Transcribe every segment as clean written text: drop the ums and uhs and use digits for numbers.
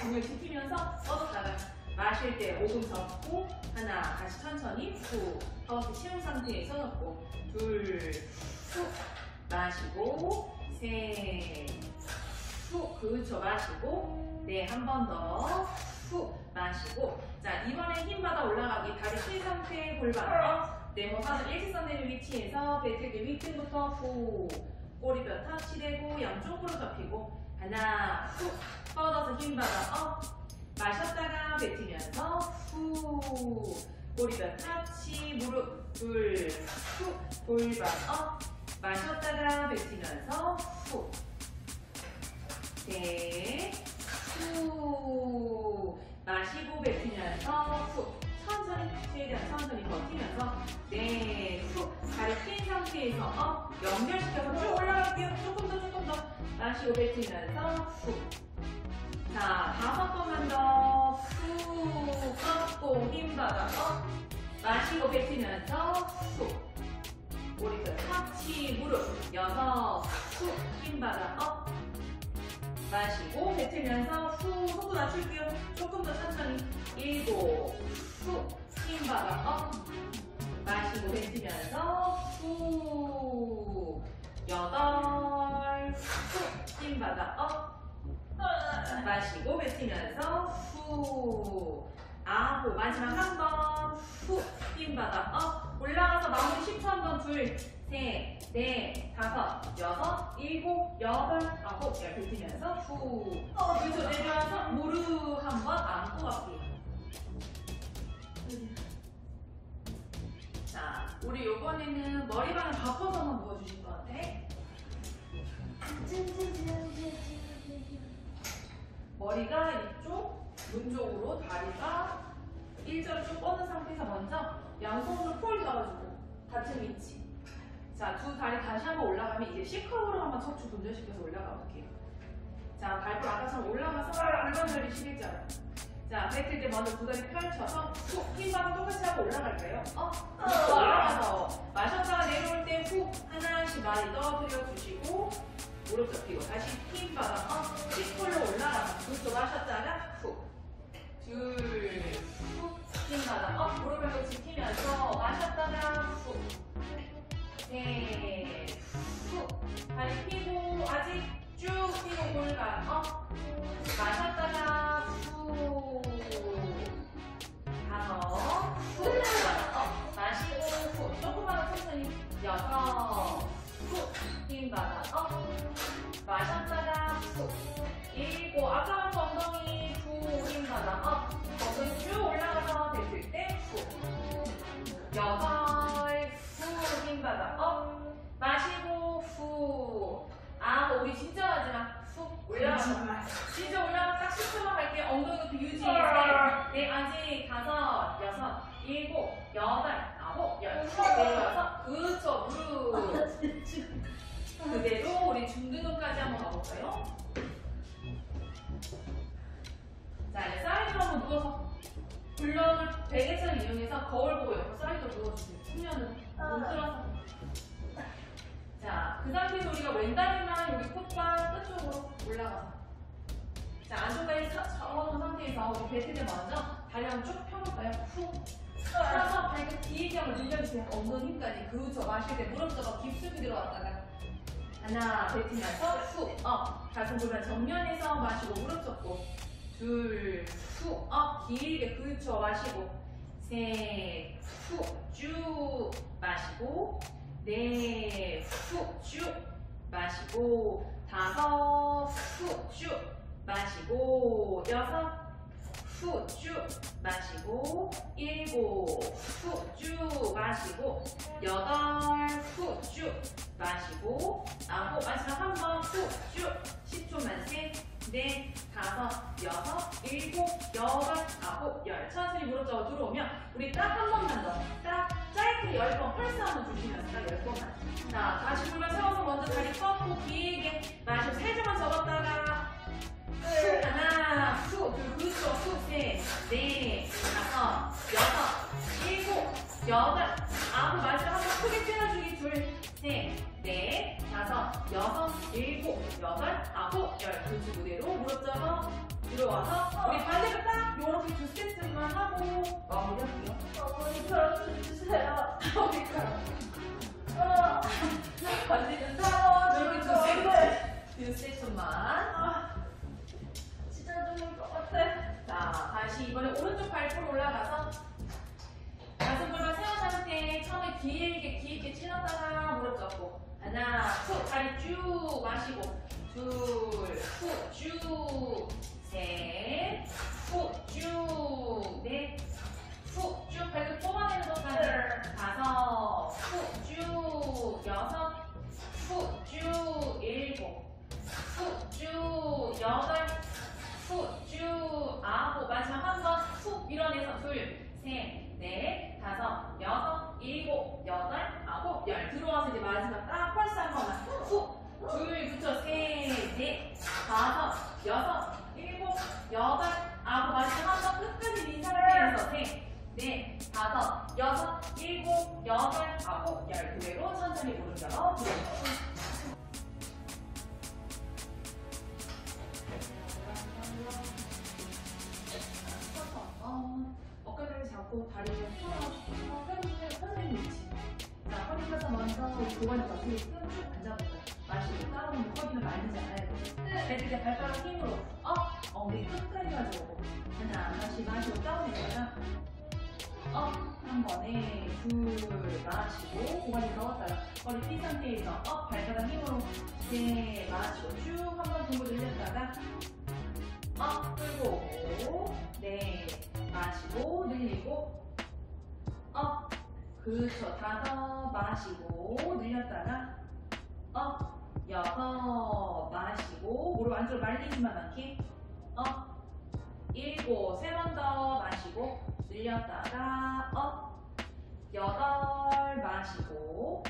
동요시키면서 뻗었다가 마실 때 5분 접고 하나 다시 천천히 후 허벅지 채운 상태에서 넣고 둘 후 마시고 셋 후 그렇죠 마시고 네 한 번 더 후 마시고 자 이번엔 힘 받아 올라가기 다리 핀 상태 골반 네모선을 일직선되는 위치에서 배트기 윗등부터 후 꼬리뼈 터치되고 양쪽으로 접히고 하나 후 뻗어서 힘 받아 마셨다가 뱉으면서 후 꼬리뼈 터치 무릎 둘 후 골반 마셨다가 뱉으면서 후 넷 후 마시고 뱉으면서 후 천천히 최대한 천천히 버티면서 넷 후 다리 핀 상태에서 연결시켜서 쭉 올라갈게요. 조금 더 마시고 뱉으면서 후 자, 5번만 더 후 뻗고 힘 받아 마시고 뱉으면서 후 꼬리뼈 터치 무릎 6 후 힘 받아 마시고 뱉으면서 후 속도 낮출게요. 조금 더 천천히 7 후 힘 받아 마시고 뱉으면서 후 8 후 힘 받아 마시고 뱉으면서 후 9 마지막 한 번 후 힘 받아 올라가서 마무리 10초 한 번 둘 셋 넷 다섯 여섯 일곱 여덟 아홉 열 뱉으면서 후 그래서 내려와서 무릎 한 번 안고 갈게요. 자 우리 요번에는 머리반을 바꿔서 한번 누워주실 것 같아. 머리가 이쪽, 문 쪽으로 다리가 일자로 쭉 뻗은 상태에서 먼저 양손으로 폴 잡아주고 같은 위치. 자, 두 다리 다시 한번 올라가면 이제 C컵으로 한번 척추 분절시켜서 올라가 볼게요. 자, 발끝 아까처럼 올라가서 골반절이 11자로. 자, 뱉을 때 먼저 두 다리 펼쳐서 후, 힘받아 똑같이 하고 올라갈까요? 올라가서 마셨다가 내려올 때 후, 하나씩 많이 떠들여 주시고 무릎 접히고 다시 힘 받아 10홀로 올라가서 그쪽 마셨다가 후 둘 후 힘 받아 무릎을 지키면서 마셨다가 후 셋 후 다리 펴고 아직 쭉 펴고 골반 마셨다가 후 다섯 후 마시고 후 조금만 더 천천히 6 후 힘 받아 마셨다가 후 7 아까 한 엉덩이 후 힘 받아 엉덩이 쭉 올라가서 뱉을 때 후 8 후 힘 받아 마시고 후 우리 진짜 마지막 후 올라가서 진짜 올라가 딱 10초만 갈게요. 엉덩이 높이 유지 네 아직 5 6 7 8 9 10 내려와서 그쵸 무릎 그대로 우리 중둔근까지 한번 가볼까요? 자 이제 사이드로 한번 누워서 블럭을 베개처럼 이용해서 거울 보고 옆으로 사이드로 누워주세요. 측면으로 눈 틀어서 자 그 상태에서 우리가 왼다리만 여기 콧발 끝쪽으로 올라가서 자 안쪽까지 접어놓은 상태에서 우리 뱉을 때 먼저 다리 한번 쭉 펴볼까요? 후 펴서 발끝 길게 한번 늘려주세요. 엉덩이 힘까지 그쵸 마실 때 무릎 접어 깊숙이 들어왔다가 하나 뱉으면서 후 가슴 골반 정면에서 마시고 무릎 접고 둘 후 길게 그쵸 마시고 셋 후 쭉 마시고 넷 후 쭉 마시고 다섯 후 쭉 마시고 6 후 쭉 마시고 7 후 쭉 마시고 8 후 쭉 마시고 9 마지막 한 번 후 쭉 10초만 셋 넷, 5, 6, 7, 8, 9, 10 천천히 무릎 접어 들어오면 우리 딱 한 번만 더 딱 짧게 10번 펄스 한번 주시면서 딱 10번만 자 다시 골반 세워서 먼저 다리 뻗고 길게 마시고 살짝만 접었다가 후 하나 후 둘 그렇죠 후 셋 넷, 5, 6, 7, 8 아홉, 마지막 한번 크게 찔러주기. 둘, 셋, 넷, 다섯, 여섯, 일곱, 여덟, 아홉, 열. 그렇지, 무대로 무릎 접어 들어와서 우리 반대로 딱 요렇게 두 세트만 하고 마무리할게요. 어머니 들어주세요. 반대로 아, 이렇게 두 세트만. 진짜 좋을 것 같아. 자, 다시 이번에 오른쪽 발톱 올라가서 가슴골반 세운 상태. 처음에 길게 찔렀다가 무릎 접고 하나, 후, 다리 쭉 마시고 둘, 후, 쭉 셋, 후, 쭉 넷, 후, 쭉 발톱 뽑아내는 것까지 다섯, 후, 쭉 여섯, 후, 쭉 일곱, 후, 쭉 여덟, 후, 쭉 아홉. 마지막 한 번 후 밀어내서 둘, 셋, 넷, 다섯, 여섯, 일곱, 여덟, 아홉, 열. 들어와서 이제 마지막 딱 펄스 한 번만 후, 둘, 붙여 셋, 넷, 다섯, 여섯, 일곱, 여덟, 아홉. 마지막 한 번 끝까지 민 상태에서 셋, 넷, 다섯, 여섯, 일곱, 여덟, 아홉, 열. 그대로 천천히 무릎 열어 들어오세요. 어깨를 잡고 다리를 풀어서 편안히 위치. 자, 허리 펴서 먼저 고관을 더 뒤에 쭉 앉아보고 마시고 따라오는 허리는 말리지 않아야 돼. 배트에 발가락 힘으로 엉덩이 끝까지 가져오고 하나, 다시 마시고 다운해다가 한 번에 둘 마시고 고관을 넣었다가 허리 핀 상태에서 발가락 힘으로 셋 마시고 쭉 한 번 정도 늘렸다가 끌고 네 마시고 늘리고 그렇죠. 다섯 마시고 늘렸다가 여섯 마시고 무릎 안쪽으로 말리지만 않게 일곱 세 번 더 마시고 늘렸다가 여덟 마시고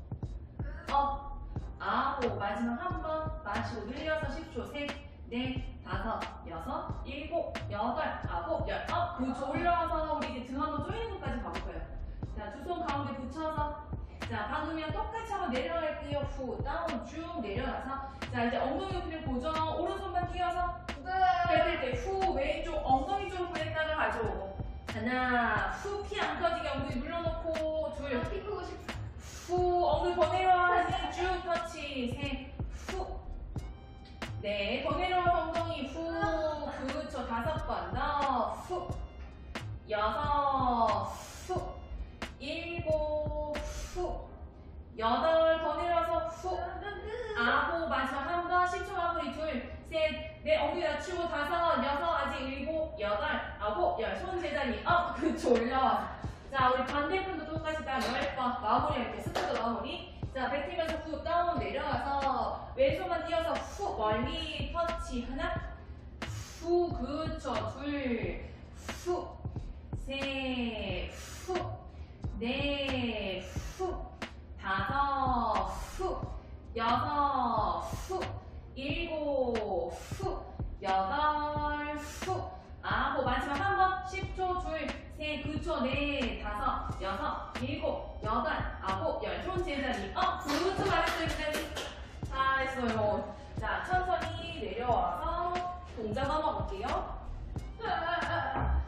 아홉 마지막 한 번 마시고 늘려서 10초 셋, 넷, 다섯, 여섯, 일곱, 여덟, 아홉, 열. 그렇죠. 올라와서 우리 이제 등 한번 조이는 것까지 가볼 거예요. 자, 두 손 가운데 붙여서 자, 방금이랑 똑같이 한번 내려갈게요. 후, 다운 쭉 내려가서 자, 이제 엉덩이 높이를 고정. 오른손만 끼워서 뺄 때 후, 왼쪽 엉덩이 쪽으로 보냈다가 가져오고 하나, 후, 키 안 커지게 엉덩이 눌러놓고 둘, 피 크고 싶어. 후, 엉덩이 더 내려와. 쭉 터치 셋, 후 네, 더 내려와서 엉덩이 후, 그렇죠. 다섯 번 더, 후, 여섯, 후, 일곱, 후, 여덟, 더 내려와서 후, 아홉, 마지막 한 번, 10초 마무리, 둘, 셋, 넷, 엉덩이 낮추고 다섯, 여섯, 아직 일곱, 여덟, 아홉, 열, 손 제자리, 그렇죠. 올라와서. 자, 우리 반대편도 똑같이 딱 10번 마무리할게요. 스쿼트 마무리. 자, 뱉으면서 후 다운 내려와서 왼손만 띄어서 후 멀리 터치 하나 후 그쵸 둘 후 셋 후 넷 후 다섯 후 여섯 후 일곱 후 여덟 후 아홉 마지막 한 번 10초 둘 셋 그쵸 넷 다섯 여섯 일곱 여덟 아홉 열 손 제자리 그쵸 잘했어요 제자리 잘했어요. 자 천천히 내려와서 동작 넘어갈게요. 자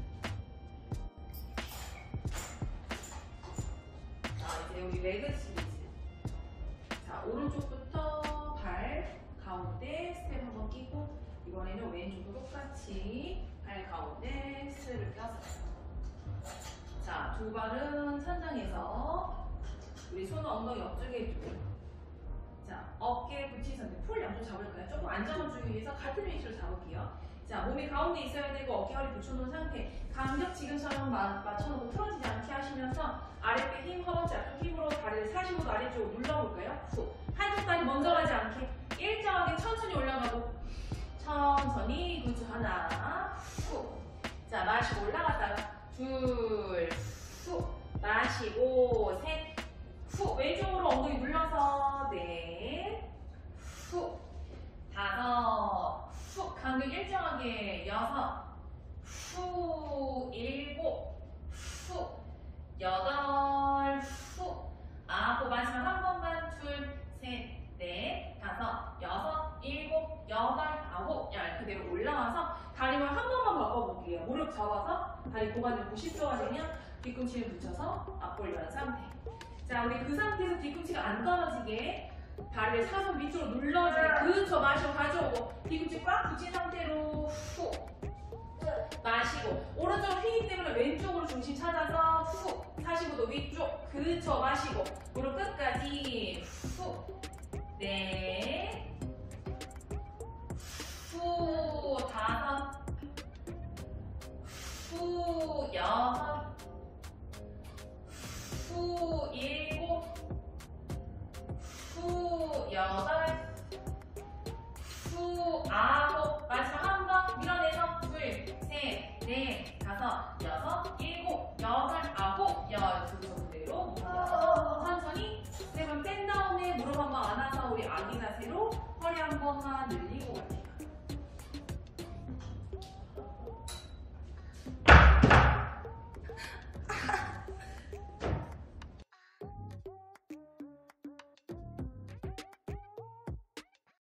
이제 우리 레그 시리즈. 자 오른쪽부터 발 가운데 스텝 한번 끼고 이번에는 왼쪽도 똑같이 발 가운데 스텝을 껴서 자, 두 발은 천장에서 우리 손은 엉덩이 옆쪽에 두고 자, 어깨 붙이선데 풀 양쪽 잡을까요? 조금 안정을 주기 위해서 같은 위치로 잡을게요. 자, 몸이 가운데 있어야 되고 어깨 허리 붙여놓은 상태 간격 지금처럼 맞춰놓고 틀어지지 않게 하시면서 아랫배 힘, 허벅지 앞쪽 힘으로 다리를 45도 아래쪽으로 눌러볼까요? 후. 한쪽 다리 먼저 가지 않게 일정하게 천천히 올라가고 천천히 그렇죠. 하나 후. 자, 마시고 올라갔다가 둘, 후, 마시고, 셋, 후, 왼쪽으로 엉덩이 눌러서, 넷, 후, 다섯, 후, 간격 일정하게, 여섯, 후, 일곱, 후, 여덟, 뭐가 되고 10초가 되면 뒤꿈치를 붙여서 앞볼 연 상태. 자, 우리 그 상태에서 뒤꿈치가 안 떨어지게 다리를 사선 밑으로 눌러주게. 그쵸, 마시고 가져오고 뒤꿈치 꽉 붙인 상태로 후 마시고 오른쪽 휘기 때문에 왼쪽으로 중심 찾아서 후 45도 위쪽 그쵸, 마시고 무릎 끝까지 후 네, 후 다섯, 후 여섯, 후 일곱, 후 여덟, 후 아홉.